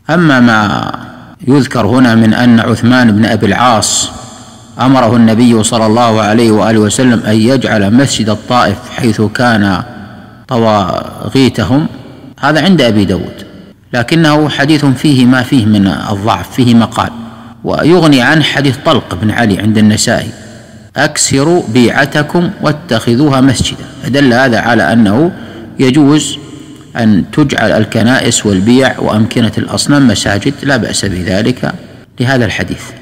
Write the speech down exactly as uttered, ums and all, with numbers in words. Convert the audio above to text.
أما ما يذكر هنا من أن عثمان بن أبي العاص أمره النبي صلى الله عليه وآله وسلم أن يجعل مسجد الطائف حيث كان طواغيتهم، هذا عند أبي داود، لكنه حديث فيه ما فيه من الضعف، فيه مقال. ويغني عن حديث طلق بن علي عند النسائي: أكسروا بيعتكم واتخذوها مسجدا. فدل هذا على أنه يجوز أن تجعل الكنائس والبيع وأمكنة الأصنام مساجد، لا بأس بذلك لهذا الحديث.